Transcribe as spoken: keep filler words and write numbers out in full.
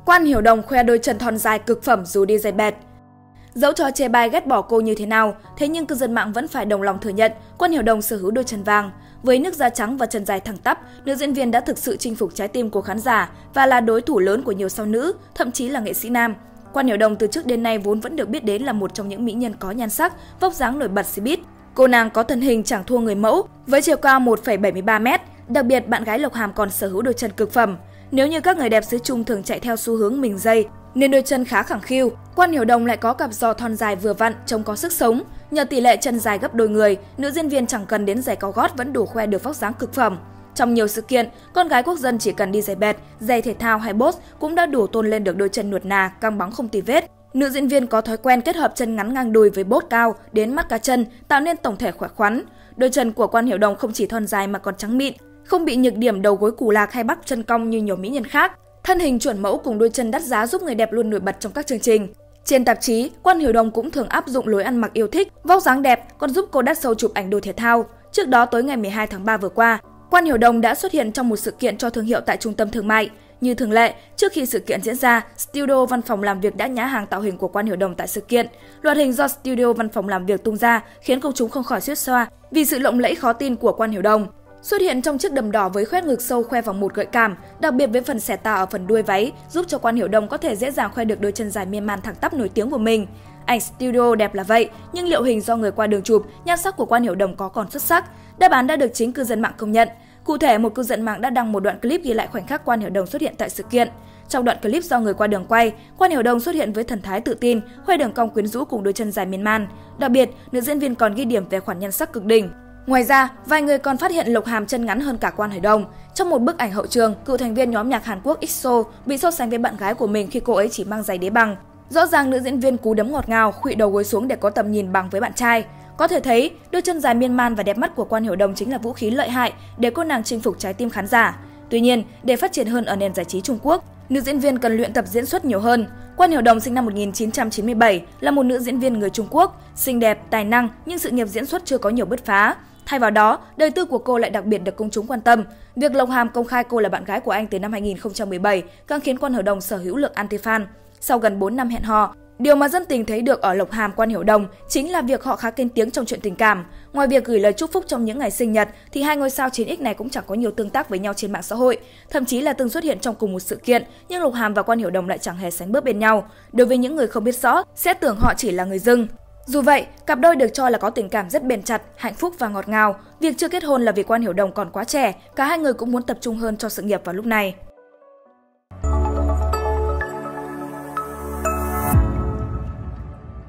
Quan Hiểu Đồng khoe đôi chân thon dài cực phẩm dù đi giày bệt. Dẫu cho chê bai ghét bỏ cô như thế nào, thế nhưng cư dân mạng vẫn phải đồng lòng thừa nhận Quan Hiểu Đồng sở hữu đôi chân vàng. Với nước da trắng và chân dài thẳng tắp, nữ diễn viên đã thực sự chinh phục trái tim của khán giả và là đối thủ lớn của nhiều sao nữ, thậm chí là nghệ sĩ nam. Quan Hiểu Đồng từ trước đến nay vốn vẫn được biết đến là một trong những mỹ nhân có nhan sắc, vóc dáng nổi bật showbiz. Cô nàng có thân hình chẳng thua người mẫu, với chiều cao một phẩy bảy mươi ba mét. Đặc biệt, bạn gái Lộc Hàm còn sở hữu đôi chân cực phẩm. Nếu như các người đẹp xứ Trung thường chạy theo xu hướng mình dây, nên đôi chân khá khẳng khiu, Quan Hiểu Đồng lại có cặp giò thon dài vừa vặn, trông có sức sống. Nhờ tỷ lệ chân dài gấp đôi người, nữ diễn viên chẳng cần đến giày cao gót vẫn đủ khoe được vóc dáng cực phẩm. Trong nhiều sự kiện, con gái quốc dân chỉ cần đi giày bệt, giày thể thao hay boots cũng đã đủ tôn lên được đôi chân nuột nà, căng bóng không tì vết. Nữ diễn viên có thói quen kết hợp chân ngắn ngang đùi với boots cao đến mắt cá chân, tạo nên tổng thể khỏe khoắn. Đôi chân của Quan Hiểu Đồng không chỉ thon dài mà còn trắng mịn, không bị nhược điểm đầu gối củ lạc hay bắp chân cong như nhiều mỹ nhân khác. Thân hình chuẩn mẫu cùng đôi chân đắt giá giúp người đẹp luôn nổi bật trong các chương trình. Trên tạp chí, Quan Hiểu Đồng cũng thường áp dụng lối ăn mặc yêu thích, vóc dáng đẹp còn giúp cô đắt sâu chụp ảnh đồ thể thao. Trước đó tối ngày mười hai tháng ba vừa qua, Quan Hiểu Đồng đã xuất hiện trong một sự kiện cho thương hiệu tại trung tâm thương mại. Như thường lệ, trước khi sự kiện diễn ra, studio văn phòng làm việc đã nhã hàng tạo hình của Quan Hiểu Đồng tại sự kiện. Loạt hình do studio văn phòng làm việc tung ra khiến công chúng không khỏi xuýt xoa vì sự lộng lẫy khó tin của Quan Hiểu Đồng. Xuất hiện trong chiếc đầm đỏ với khoét ngực sâu khoe vòng một gợi cảm, đặc biệt với phần xẻ tà ở phần đuôi váy, giúp cho Quan Hiểu Đồng có thể dễ dàng khoe được đôi chân dài miên man thẳng tắp nổi tiếng của mình. Ảnh studio đẹp là vậy, nhưng liệu hình do người qua đường chụp, nhan sắc của Quan Hiểu Đồng có còn xuất sắc? Đáp án đã được chính cư dân mạng công nhận. Cụ thể, một cư dân mạng đã đăng một đoạn clip ghi lại khoảnh khắc Quan Hiểu Đồng xuất hiện tại sự kiện. Trong đoạn clip do người qua đường quay, Quan Hiểu Đồng xuất hiện với thần thái tự tin, khoe đường cong quyến rũ cùng đôi chân dài miên man. Đặc biệt, nữ diễn viên còn ghi điểm về khoản nhan sắc cực đỉnh. Ngoài ra, vài người còn phát hiện Lộc Hàm chân ngắn hơn cả Quan Hiểu Đồng. Trong một bức ảnh hậu trường, cựu thành viên nhóm nhạc Hàn Quốc ích xô bị so sánh với bạn gái của mình khi cô ấy chỉ mang giày đế bằng. Rõ ràng nữ diễn viên cú đấm ngọt ngào, khuỵu đầu gối xuống để có tầm nhìn bằng với bạn trai. Có thể thấy, đôi chân dài miên man và đẹp mắt của Quan Hiểu Đồng chính là vũ khí lợi hại để cô nàng chinh phục trái tim khán giả. Tuy nhiên, để phát triển hơn ở nền giải trí Trung Quốc, nữ diễn viên cần luyện tập diễn xuất nhiều hơn. Quan Hiểu Đồng sinh năm một nghìn chín trăm chín mươi bảy, là một nữ diễn viên người Trung Quốc, xinh đẹp, tài năng nhưng sự nghiệp diễn xuất chưa có nhiều bứt phá. Thay vào đó, đời tư của cô lại đặc biệt được công chúng quan tâm. Việc Lộc Hàm công khai cô là bạn gái của anh từ năm hai nghìn không trăm mười bảy càng khiến Quan Hiểu Đồng sở hữu lượng anti-fan. Sau gần bốn năm hẹn hò, điều mà dân tình thấy được ở Lộc Hàm Quan Hiểu Đồng chính là việc họ khá kín tiếng trong chuyện tình cảm. Ngoài việc gửi lời chúc phúc trong những ngày sinh nhật, thì hai ngôi sao chín x này cũng chẳng có nhiều tương tác với nhau trên mạng xã hội. Thậm chí là từng xuất hiện trong cùng một sự kiện, nhưng Lộc Hàm và Quan Hiểu Đồng lại chẳng hề sánh bước bên nhau. Đối với những người không biết rõ, sẽ tưởng họ chỉ là người dưng. Dù vậy, cặp đôi được cho là có tình cảm rất bền chặt, hạnh phúc và ngọt ngào. Việc chưa kết hôn là vì Quan Hiểu Đồng còn quá trẻ, cả hai người cũng muốn tập trung hơn cho sự nghiệp vào lúc này.